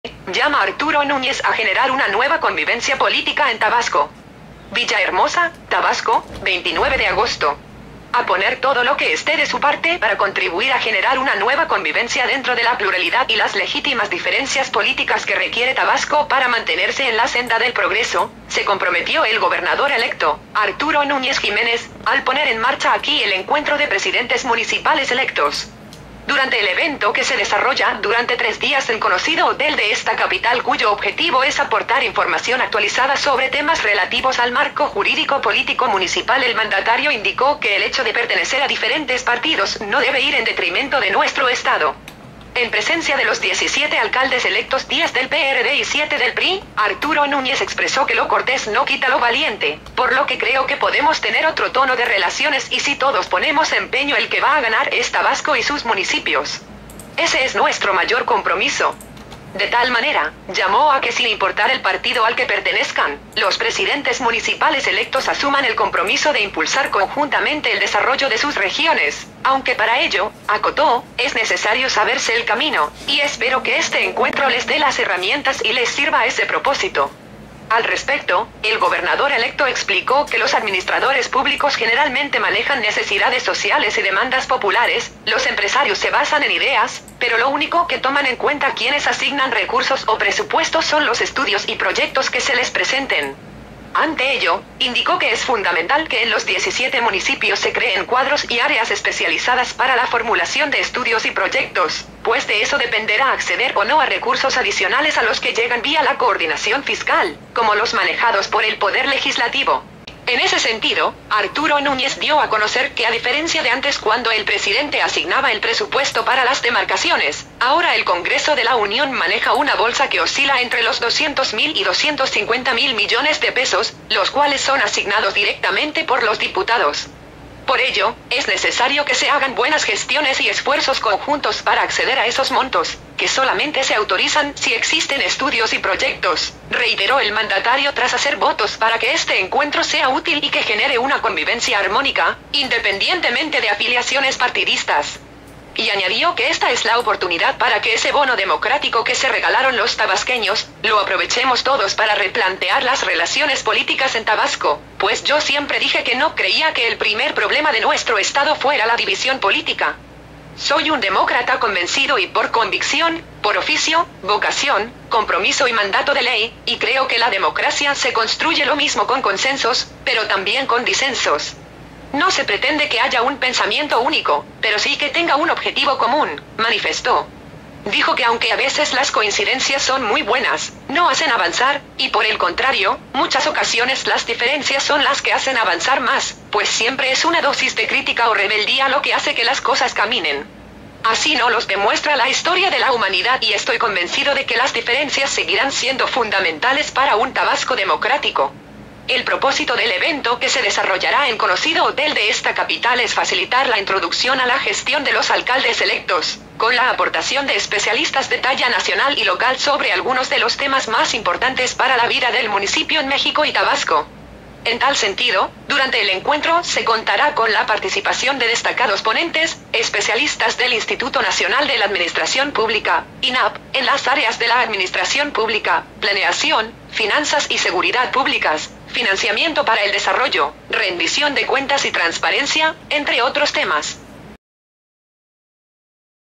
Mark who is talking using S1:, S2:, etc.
S1: llama Arturo Núñez a generar una nueva convivencia política en Tabasco. Villahermosa, Tabasco, 29 de agosto. A poner todo lo que esté de su parte para contribuir a generar una nueva convivencia dentro de la pluralidad y las legítimas diferencias políticas que requiere Tabasco para mantenerse en la senda del progreso, se comprometió el gobernador electo, Arturo Núñez Jiménez, al poner en marcha aquí el encuentro de presidentes municipales electos. Durante el evento que se desarrolla durante 3 días en conocido hotel de esta capital, cuyo objetivo es aportar información actualizada sobre temas relativos al marco jurídico político municipal, el mandatario indicó que el hecho de pertenecer a diferentes partidos no debe ir en detrimento de nuestro estado. En presencia de los 17 alcaldes electos, 10 del PRD y 7 del PRI, Arturo Núñez expresó que lo cortés no quita lo valiente, por lo que creo que podemos tener otro tono de relaciones y si todos ponemos empeño, el que va a ganar es Tabasco y sus municipios. Ese es nuestro mayor compromiso. De tal manera, llamó a que sin importar el partido al que pertenezcan, los presidentes municipales electos asuman el compromiso de impulsar conjuntamente el desarrollo de sus regiones, aunque para ello, acotó, es necesario saberse el camino, y espero que este encuentro les dé las herramientas y les sirva a ese propósito. Al respecto, el gobernador electo explicó que los administradores públicos generalmente manejan necesidades sociales y demandas populares, los empresarios se basan en ideas, pero lo único que toman en cuenta quienes asignan recursos o presupuestos son los estudios y proyectos que se les presenten. Ante ello, indicó que es fundamental que en los 17 municipios se creen cuadros y áreas especializadas para la formulación de estudios y proyectos, pues de eso dependerá acceder o no a recursos adicionales a los que llegan vía la coordinación fiscal, como los manejados por el Poder Legislativo. En ese sentido, Arturo Núñez dio a conocer que a diferencia de antes cuando el presidente asignaba el presupuesto para las demarcaciones, ahora el Congreso de la Unión maneja una bolsa que oscila entre los 200.000 y 250.000 millones de pesos, los cuales son asignados directamente por los diputados. Por ello, es necesario que se hagan buenas gestiones y esfuerzos conjuntos para acceder a esos montos, que solamente se autorizan si existen estudios y proyectos, reiteró el mandatario tras hacer votos para que este encuentro sea útil y que genere una convivencia armónica, independientemente de afiliaciones partidistas. Y añadió que esta es la oportunidad para que ese bono democrático que se regalaron los tabasqueños, lo aprovechemos todos para replantear las relaciones políticas en Tabasco, pues yo siempre dije que no creía que el primer problema de nuestro estado fuera la división política. Soy un demócrata convencido y por convicción, por oficio, vocación, compromiso y mandato de ley, y creo que la democracia se construye lo mismo con consensos, pero también con disensos. No se pretende que haya un pensamiento único, pero sí que tenga un objetivo común, manifestó. Dijo que aunque a veces las coincidencias son muy buenas, no hacen avanzar, y por el contrario, muchas ocasiones las diferencias son las que hacen avanzar más, pues siempre es una dosis de crítica o rebeldía lo que hace que las cosas caminen. Así nos los demuestra la historia de la humanidad y estoy convencido de que las diferencias seguirán siendo fundamentales para un Tabasco democrático. El propósito del evento que se desarrollará en conocido hotel de esta capital es facilitar la introducción a la gestión de los alcaldes electos, con la aportación de especialistas de talla nacional y local sobre algunos de los temas más importantes para la vida del municipio en México y Tabasco. En tal sentido, durante el encuentro se contará con la participación de destacados ponentes, especialistas del Instituto Nacional de la Administración Pública, INAP, en las áreas de la administración pública, planeación, finanzas y seguridad públicas, financiamiento para el desarrollo, rendición de cuentas y transparencia, entre otros temas.